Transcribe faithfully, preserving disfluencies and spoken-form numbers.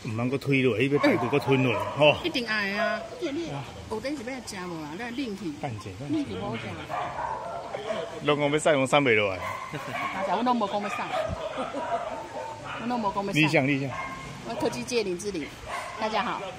唔通搁推落，伊要排骨搁吞落，吼。 一定爱啊！你你后顶是要食无啦？咱冷去， 等者， 冷去好食。 拢讲要晒，我送袂落来。 大家我拢无讲要送，我拢无讲要送。 理想理想。 我科技界林志玲，大家好。